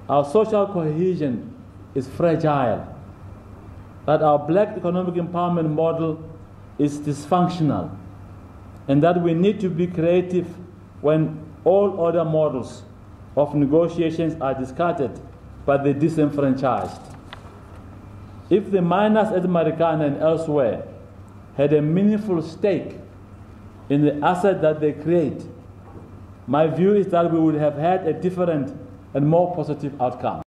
our social cohesion is fragile, that our black economic empowerment model is dysfunctional, and that we need to be creative when all other models of negotiations are discarded by the disenfranchised. If the miners at Marikana and elsewhere had a meaningful stake in the asset that they create, my view is that we would have had a different and more positive outcome.